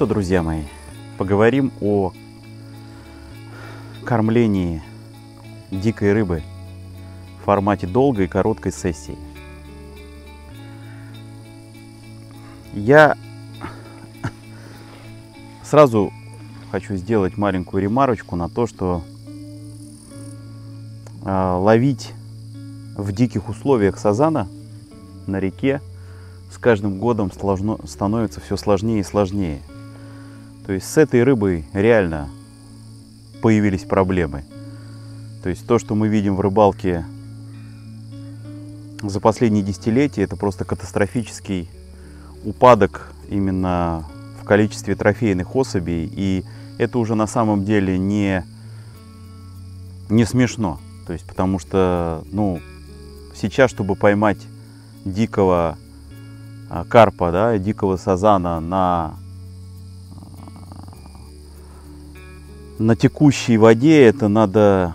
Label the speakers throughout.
Speaker 1: что, друзья мои, поговорим о кормлении дикой рыбы в формате долгой и короткой сессии. Я сразу хочу сделать маленькую ремарочку на то, что ловить в диких условиях сазана на реке с каждым годом становится все сложнее и сложнее. То есть с этой рыбой реально появились проблемы. То есть то, что мы видим в рыбалке за последние десятилетия, это просто катастрофический упадок именно в количестве трофейных особей. И это уже на самом деле не смешно. То есть потому что, сейчас, чтобы поймать дикого карпа, да, дикого сазана на текущей воде, это надо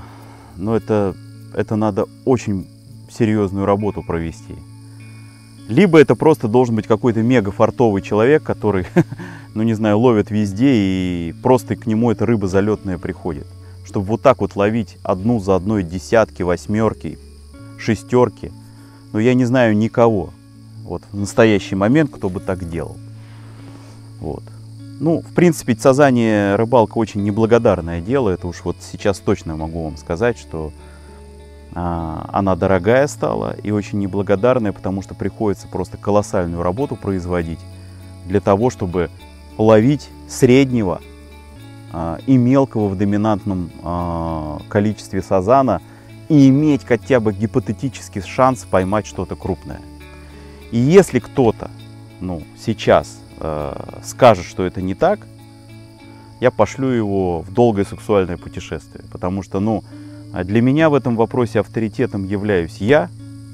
Speaker 1: очень серьезную работу провести. Либо это просто должен быть какой-то мега фартовый человек, который, ловит везде, и просто к нему эта рыба залетная приходит. Чтобы вот так вот ловить одну за одной десятки, восьмерки, шестерки. Но я не знаю никого вот в настоящий момент, кто бы так делал. Вот. В принципе, сазание рыбалка очень неблагодарное дело. Это уж вот сейчас точно могу вам сказать, что она дорогая стала и очень неблагодарная, потому что приходится просто колоссальную работу производить для того, чтобы ловить среднего и мелкого в доминантном количестве сазана и иметь хотя бы гипотетический шанс поймать что-то крупное. И если кто-то сейчас скажет, что это не так, я пошлю его в долгое сексуальное путешествие. Потому что для меня в этом вопросе авторитетом являюсь я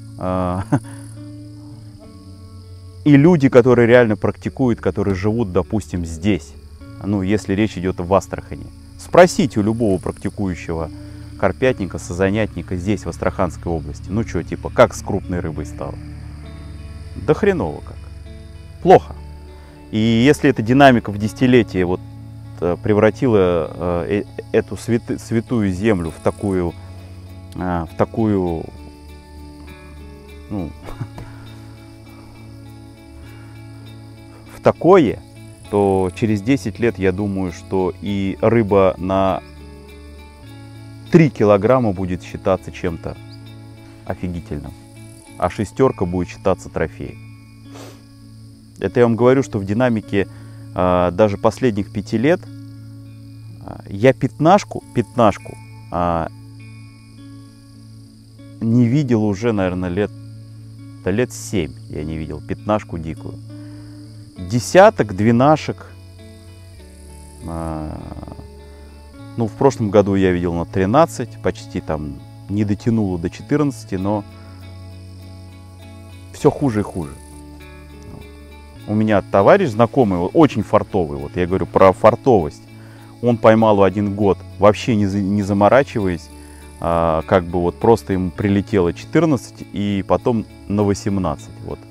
Speaker 1: и люди, которые реально практикуют, которые живут, допустим, здесь. Если речь идет в Астрахани. Спросите у любого практикующего карпятника, сазанятника здесь, в Астраханской области. Как с крупной рыбой стало? Да хреново как. Плохо. И если эта динамика в десятилетие превратила эту святую землю в такую в такое, то через 10 лет я думаю, что и рыба на 3 килограмма будет считаться чем-то офигительным, а шестерка будет считаться трофеем. Это я вам говорю, что в динамике даже последних 5 лет я пятнашку не видел уже, наверное, лет 7 я не видел пятнашку дикую. Десяток, двенашек. В прошлом году я видел на 13, почти там не дотянуло до 14, но все хуже и хуже. У меня товарищ знакомый, очень фартовый, я говорю про фартовость. Он поймал в 1 год, вообще не заморачиваясь, просто ему прилетело 14 и потом на 18.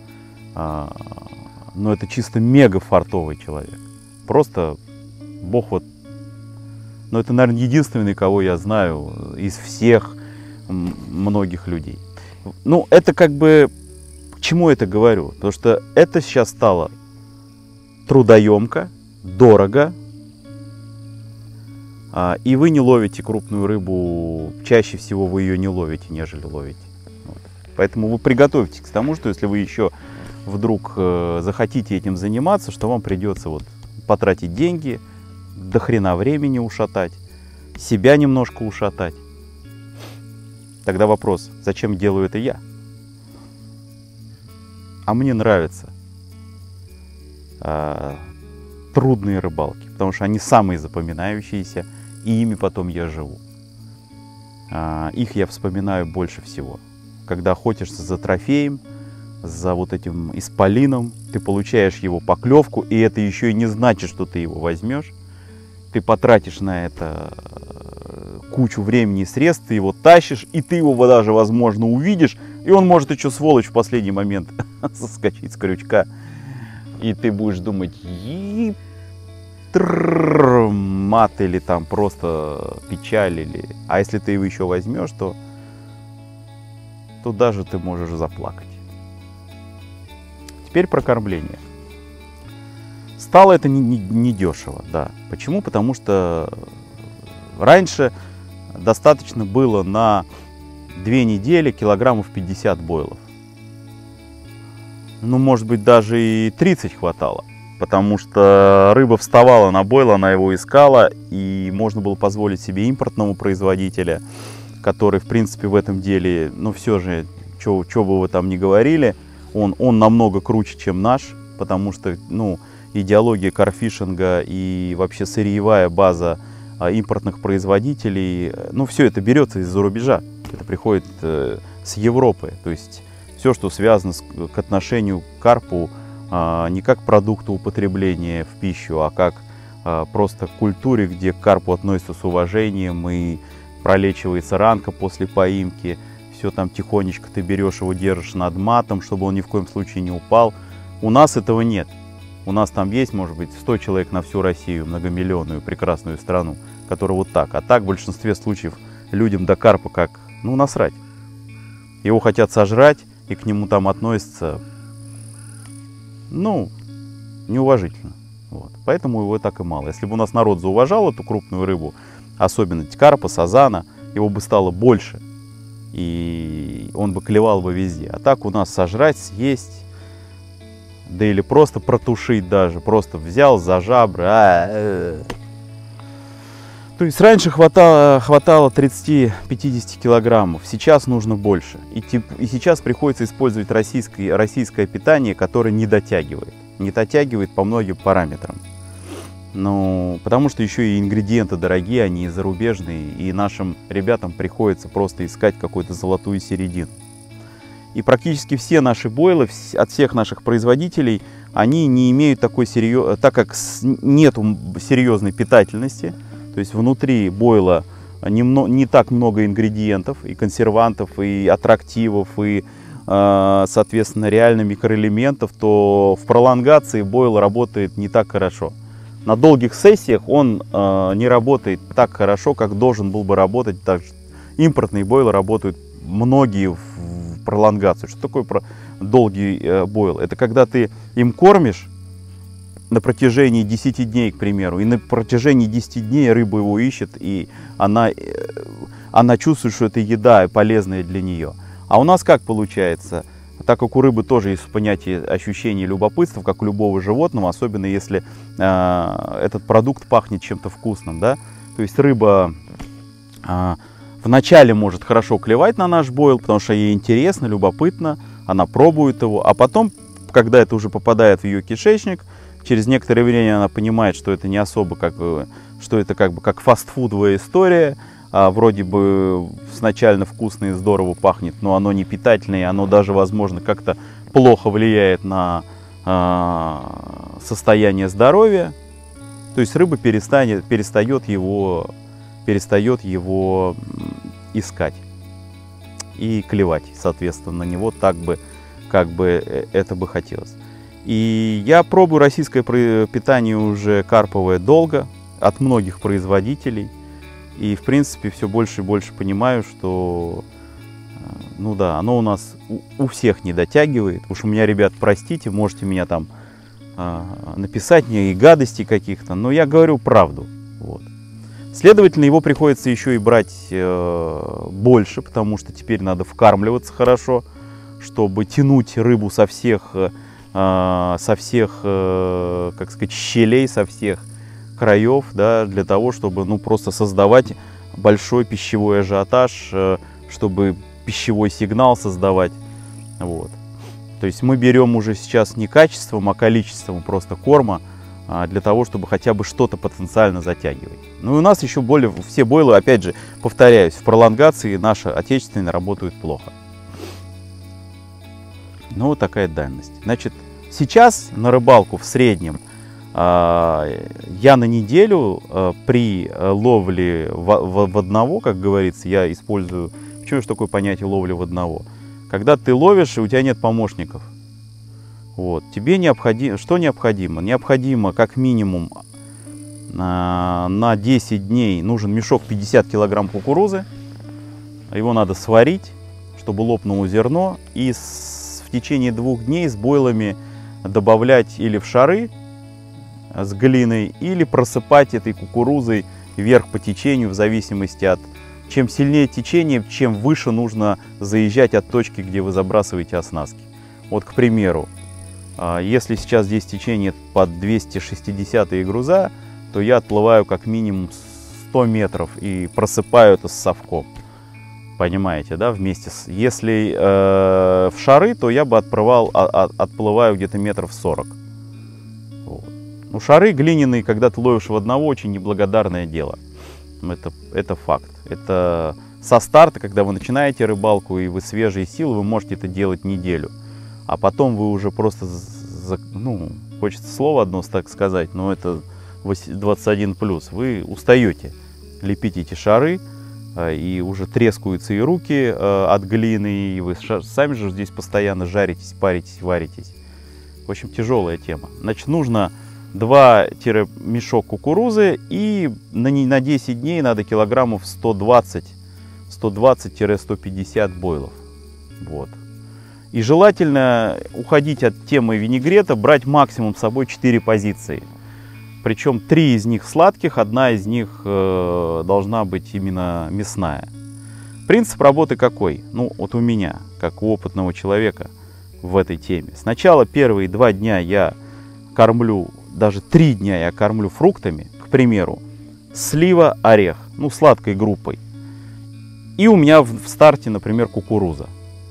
Speaker 1: Но это чисто мега фартовый человек. Просто бог это, наверное, единственный, кого я знаю из всех многих людей. Это к чему это говорю? Потому что это сейчас стало трудоемко, дорого, и вы не ловите крупную рыбу, чаще всего вы ее не ловите, нежели ловите. Поэтому вы приготовьтесь к тому, что если вы еще вдруг захотите этим заниматься, что вам придется потратить деньги, до хрена времени ушатать, себя немножко ушатать. Тогда вопрос, зачем делаю это я? А мне нравятся трудные рыбалки, потому что они самые запоминающиеся, и ими потом я живу. Их я вспоминаю больше всего. Когда охотишься за трофеем, за этим исполином, ты получаешь его поклевку, и это еще и не значит, что ты его возьмешь. Ты потратишь на это кучу времени и средств, ты его тащишь, и ты его даже, возможно, увидишь, и он может еще, сволочь, в последний момент соскочить с крючка. И ты будешь думать, мат или там просто печаль. А если ты его еще возьмешь, то даже ты можешь заплакать. Теперь про кормление. Стало это не дешево, да. Почему? Потому что раньше достаточно было на 2 недели килограммов 50 бойлов. Ну, может быть, даже и 30 хватало. Потому что рыба вставала на бойл, она его искала, и можно было позволить себе импортному производителя, который, в принципе, в этом деле, ну, все же, что бы вы там ни говорили, он намного круче, чем наш, потому что, ну, идеология карфишинга и вообще сырьевая база импортных производителей, ну, все это берется из-за рубежа, это приходит с Европы, то есть все, что связано к отношению к карпу, не как к продукту употребления в пищу, а как просто к культуре, где к карпу относятся с уважением и пролечивается ранка после поимки, все там тихонечко ты берешь его, держишь над матом, чтобы он ни в коем случае не упал. У нас этого нет. У нас там есть, может быть, 100 человек на всю Россию, многомиллионную прекрасную страну, которая вот так. А так в большинстве случаев людям до карпа как, ну, насрать. Его хотят сожрать, и к нему там относятся, ну, неуважительно. Вот. Поэтому его так и мало. Если бы у нас народ зауважал эту крупную рыбу, особенно карпа, сазана, его бы стало больше. И он бы клевал бы везде. А так у нас сожрать, съесть, да или просто протушить даже. Просто взял за жабры. То есть раньше хватало 30-50 килограммов, сейчас нужно больше. И сейчас приходится использовать российское питание, которое не дотягивает по многим параметрам. Ну, потому что еще и ингредиенты дорогие, они зарубежные, и нашим ребятам приходится просто искать какую-то золотую середину. И практически все наши бойлы от всех наших производителей, они не имеют такой так как нету серьезной питательности. То есть внутри бойла не так много ингредиентов, и консервантов, и аттрактивов, и, соответственно, реально микроэлементов, то в пролонгации бойл работает не так хорошо. На долгих сессиях он не работает так хорошо, как должен был бы работать. Также импортные бойлы работают многие в пролонгацию. Что такое долгий бойл? Это когда ты им кормишь на протяжении 10 дней, к примеру, и на протяжении 10 дней рыба его ищет, и она чувствует, что это еда полезная для нее. А у нас как получается? Так как у рыбы тоже есть понятие ощущения любопытства, как у любого животного, особенно если этот продукт пахнет чем-то вкусным, да? То есть рыба вначале может хорошо клевать на наш бойл, потому что ей интересно, любопытно, она пробует его, а потом, когда это уже попадает в ее кишечник, через некоторое время она понимает, что это не особо что это как бы как фастфудовая история, вроде бы сначала вкусно и здорово пахнет, но оно не питательное, оно даже, возможно, как-то плохо влияет на состояние здоровья. То есть рыба перестает его искать и клевать, соответственно, на него так бы, как бы это бы хотелось. И я пробую российское питание уже карповое долго, от многих производителей. И, в принципе, все больше и больше понимаю, что, ну да, оно у нас у всех не дотягивает. Уж у меня, ребят, простите, можете меня там написать мне и гадости каких-то, но я говорю правду. Вот. Следовательно, его приходится еще и брать больше, потому что теперь надо вкармливаться хорошо, чтобы тянуть рыбу со всех, как сказать, щелей, со всех краев, да, для того, чтобы, ну, просто создавать большой пищевой ажиотаж, чтобы пищевой сигнал создавать. Вот. То есть мы берем уже сейчас не качеством, а количеством просто корма, для того, чтобы хотя бы что-то потенциально затягивать. Ну и у нас еще все бойлы, опять же, повторяюсь, в пролонгации наши отечественные работают плохо. Ну, вот такая данность. Значит, сейчас на рыбалку в среднем я на неделю при ловле в одного, как говорится, я использую... Почему же такое понятие ловли в одного? Когда ты ловишь, и у тебя нет помощников. Вот. Тебе необходимо... Что необходимо? Необходимо как минимум на 10 дней нужен мешок 50 килограмм кукурузы. Его надо сварить, чтобы лопнуло зерно. И в течение 2 дней с бойлами добавлять или в шары с глиной, или просыпать этой кукурузой вверх по течению, в зависимости от... Чем сильнее течение, чем выше нужно заезжать от точки, где вы забрасываете оснастки. Вот, к примеру, если сейчас здесь течение под 260 груза, то я отплываю как минимум 100 метров и просыпаю это с совком. Понимаете, да? Вместе с... Если в шары, то я бы отплываю где-то метров 40. Вот. Ну, шары глиняные, когда ты ловишь в одного, очень неблагодарное дело. Это факт. Это со старта, когда вы начинаете рыбалку и вы свежие силы, вы можете это делать неделю. А потом вы уже просто, ну, хочется слово одно так сказать, но это 21+. Вы устаете лепить эти шары, и уже трескаются и руки от глины, и вы сами же здесь постоянно жаритесь, паритесь, варитесь. В общем, тяжелая тема. Значит, нужно 2-мешок кукурузы, и на 10 дней надо килограммов 120-150 бойлов. Вот. И желательно уходить от темы винегрета, брать максимум с собой 4 позиции. Причем 3 из них сладких, 1 из них должна быть именно мясная. Принцип работы какой? Ну, вот у меня, как у опытного человека в этой теме. Сначала первые 2 дня я кормлю, даже 3 дня я кормлю фруктами, к примеру, слива, орех, ну, сладкой группой. И у меня в старте, например, кукуруза.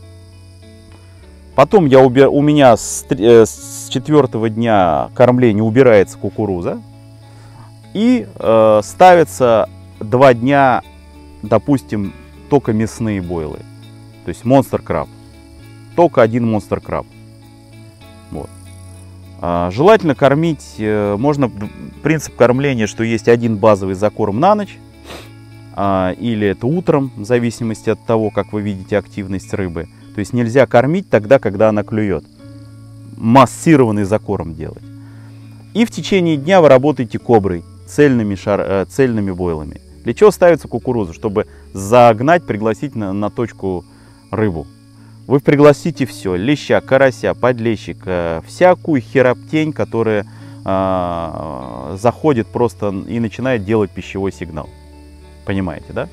Speaker 1: Потом у меня с 4-го дня кормления убирается кукуруза. И ставится 2 дня, допустим, только мясные бойлы. То есть Monster Crab. Только 1 Monster Crab. Вот. Желательно кормить, можно, принцип кормления, что есть 1 базовый закорм на ночь. Или это утром, в зависимости от того, как вы видите активность рыбы. То есть нельзя кормить тогда, когда она клюет. Массированный закорм делать. И в течение дня вы работаете коброй, цельными бойлами. Для чего ставится кукуруза? Чтобы загнать, пригласить на точку рыбу. Вы пригласите все: леща, карася, подлещика, всякую хероптень, которая заходит просто и начинает делать пищевой сигнал. Понимаете, да?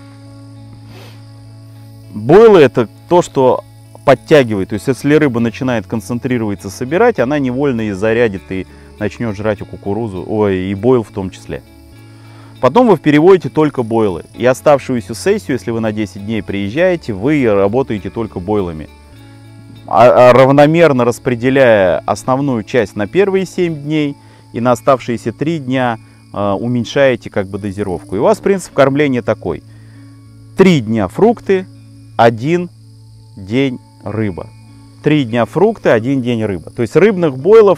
Speaker 1: Бойлы — это то, что подтягивает. То есть, если рыба начинает концентрироваться, собирать, она невольно и зарядит, и начнет жрать и кукурузу, и бойл в том числе. Потом вы переводите только бойлы. И оставшуюся сессию, если вы на 10 дней приезжаете, вы работаете только бойлами. Равномерно распределяя основную часть на первые 7 дней, и на оставшиеся 3 дня уменьшаете как бы дозировку. И у вас принцип кормления такой: 3 дня фрукты, 1 день рыба. 3 дня фрукты, 1 день рыба. То есть рыбных бойлов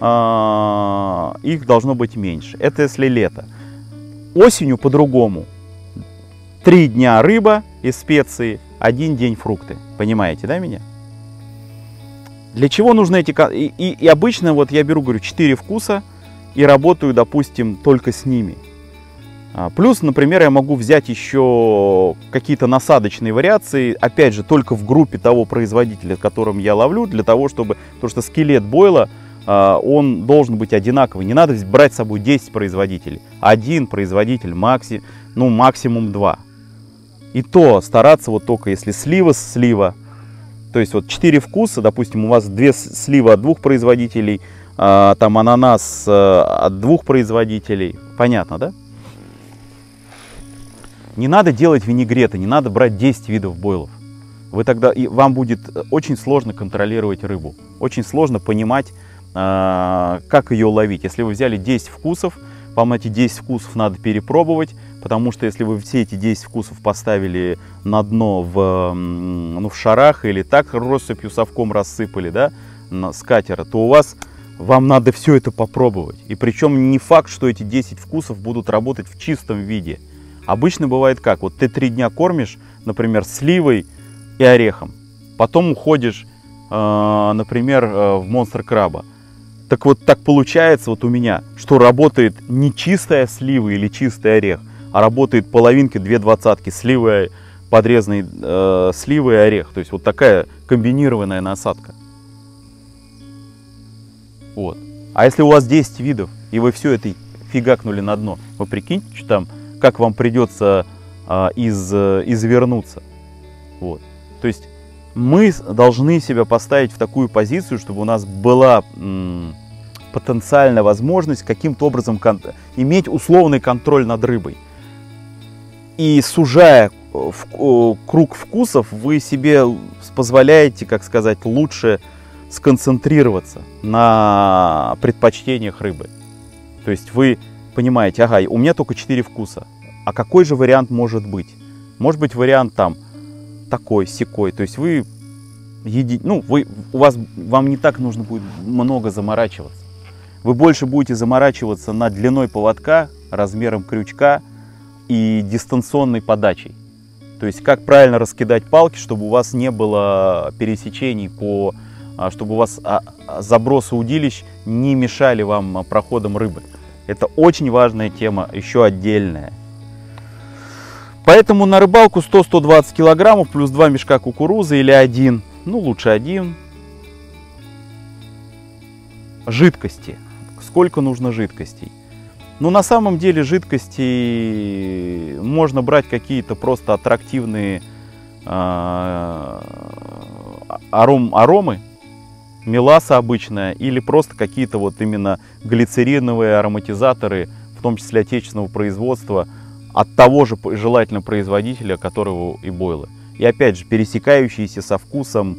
Speaker 1: их должно быть меньше. Это если лето. Осенью по-другому. 3 дня рыба и специи, 1 день фрукты. Понимаете, да, меня? Для чего нужны эти... И обычно вот я беру, говорю, 4 вкуса и работаю, допустим, только с ними. Плюс, например, я могу взять еще какие-то насадочные вариации, опять же, только в группе того производителя, которым я ловлю, для того, чтобы... Потому что скелет бойла, он должен быть одинаковый. Не надо брать с собой 10 производителей. 1 производитель, максимум 2. И то стараться вот только если слива. То есть вот 4 вкуса, допустим, у вас 2 сливы от 2 производителей, там ананас от 2 производителей. Понятно, да? Не надо делать винегреты, не надо брать 10 видов бойлов. Вам будет очень сложно контролировать рыбу. Очень сложно понимать, как ее ловить. Если вы взяли 10 вкусов, вам эти 10 вкусов надо перепробовать, потому что если вы все эти 10 вкусов поставили на дно в шарах или так россыпью совком рассыпали, да, с катера, то вам надо все это попробовать. И причем не факт, что эти 10 вкусов будут работать в чистом виде. Обычно бывает как? Вот ты 3 дня кормишь, например, сливой и орехом. Потом уходишь, например, в Monster Crab. Так вот, так получается вот у меня, что работает не чистая слива или чистый орех, а работает половинки, 2/20 сливы, подрезанной сливы и орех. То есть вот такая комбинированная насадка. Вот. А если у вас 10 видов, и вы все это фигакнули на дно, вы прикиньте, что там, как вам придется извернуться. Вот. То есть мы должны себя поставить в такую позицию, чтобы у нас была потенциальная возможность каким-то образом иметь условный контроль над рыбой. И сужая круг вкусов, вы себе позволяете, как сказать, лучше сконцентрироваться на предпочтениях рыбы. То есть вы понимаете, ага, у меня только 4 вкуса, а какой же вариант может быть? Может быть вариант там такой, сякой. То есть вы едите, ну, вам не так нужно будет много заморачиваться. Вы больше будете заморачиваться над длиной поводка, размером крючка и дистанционной подачей. То есть как правильно раскидать палки, чтобы у вас не было пересечений, чтобы у вас забросы удилищ не мешали вам проходам рыбы. Это очень важная тема, еще отдельная. Поэтому на рыбалку 100-120 килограммов плюс 2 мешка кукурузы или 1, ну лучше 1. Жидкости. Сколько нужно жидкостей? Ну на самом деле жидкости можно брать какие-то просто аттрактивные аромы, меласа обычная или просто какие-то вот именно глицериновые ароматизаторы, в том числе отечественного производства, от того же желательно производителя, которого и бойлы. И опять же, пересекающиеся со вкусом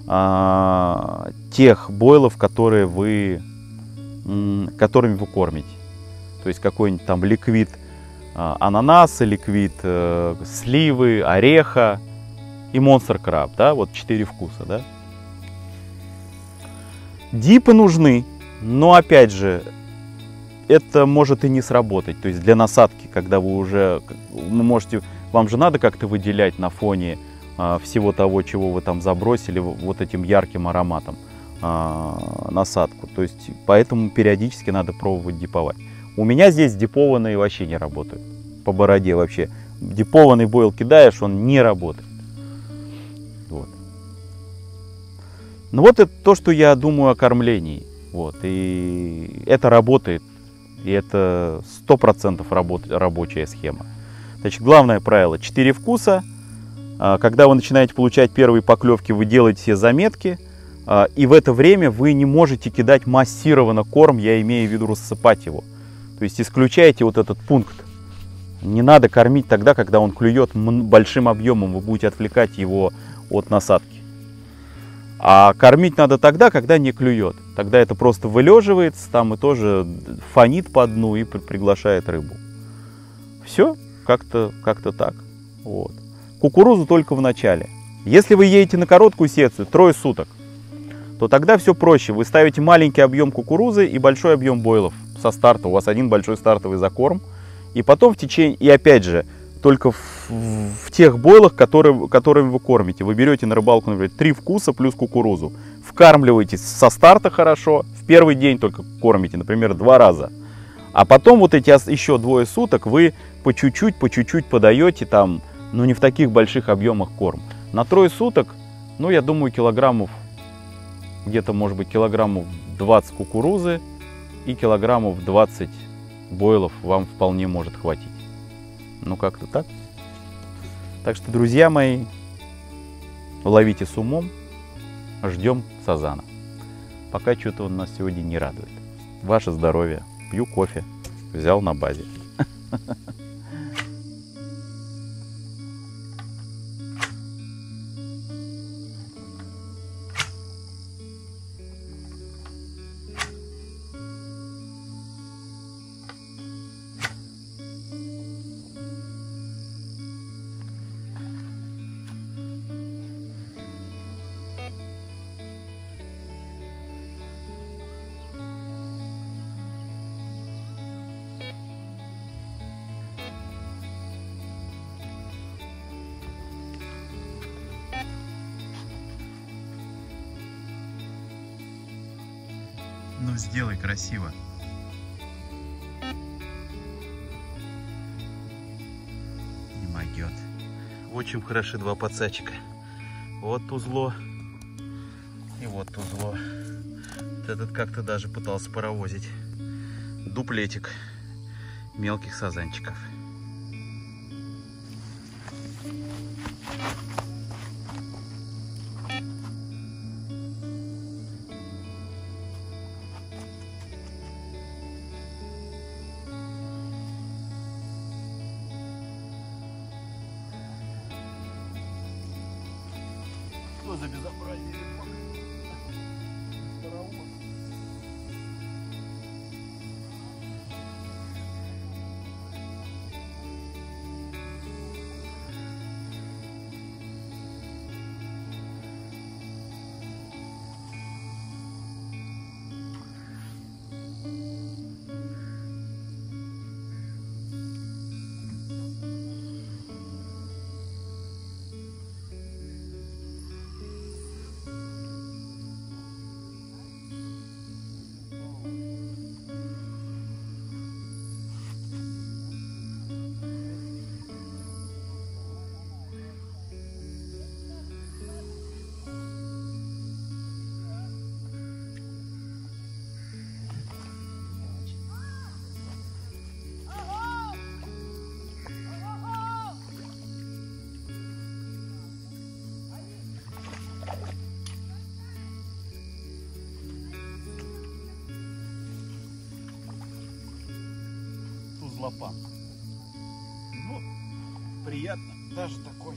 Speaker 1: тех бойлов, которыми вы кормите. То есть какой-нибудь там ликвид ананаса, ликвид сливы, ореха и Monster Crab, да, вот 4 вкуса, да. Дипы нужны, но опять же, это может и не сработать. То есть для насадки, когда вы уже, вам же надо как-то выделять на фоне всего того, чего вы там забросили, вот этим ярким ароматом насадку. То есть поэтому периодически надо пробовать диповать. У меня здесь дипованные вообще не работают. По бороде вообще. Дипованный бойл кидаешь, он не работает. Вот. Ну вот это то, что я думаю о кормлении. Вот. И это работает. И это 100% рабочая схема. Значит, главное правило: 4 вкуса. Когда вы начинаете получать первые поклевки, вы делаете все заметки. И в это время вы не можете кидать массированно корм, я имею в виду рассыпать его. То есть исключайте вот этот пункт. Не надо кормить тогда, когда он клюет большим объемом, вы будете отвлекать его от насадки. А кормить надо тогда, когда не клюет. Тогда это просто вылеживается там и тоже фонит по дну и приглашает рыбу. Все, как-то так. Вот. Кукурузу только в начале. Если вы едете на короткую секцию, 3 суток, то тогда все проще. Вы ставите маленький объем кукурузы и большой объем бойлов со старта. У вас один большой стартовый закорм. И потом в течение, и опять же, только в тех бойлах, которыми вы кормите. Вы берете на рыбалку, например, 3 вкуса плюс кукурузу. Вкармливаете со старта хорошо. В первый день только кормите, например, 2 раза. А потом вот эти еще 2 суток вы по чуть-чуть подаете там, ну не в таких больших объемах корм. На 3 суток, ну я думаю, килограммов, где-то может быть килограммов 20 кукурузы и килограммов 20 бойлов вам вполне может хватить. Ну как-то так. Так что, друзья мои, ловите с умом, ждем сазана. Пока что-то он нас сегодня не радует. Ваше здоровье. Пью кофе. Взял на базе. Ну, сделай красиво. Не могет. Очень хороши два пацачика. Вот тузло. И вот тузло. Вот этот как-то даже пытался паровозить. Дуплетик мелких сазанчиков. Что за безобразие? Тузлопан. Ну, приятно, даже такой.